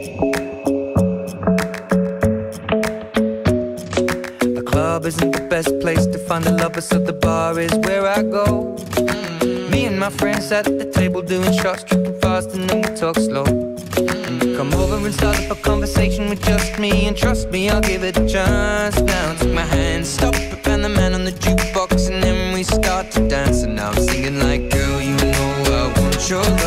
The club isn't the best place to find a lover, so the bar is where I go. Me and my friends at the table doing shots, tripping fast, and then we talk slow. And you come over and start up a conversation with just me, and trust me, I'll give it a chance. Now take my hand, stop it, and the man on the jukebox, and then we start to dance. And now I'm singing like, girl, you know I want your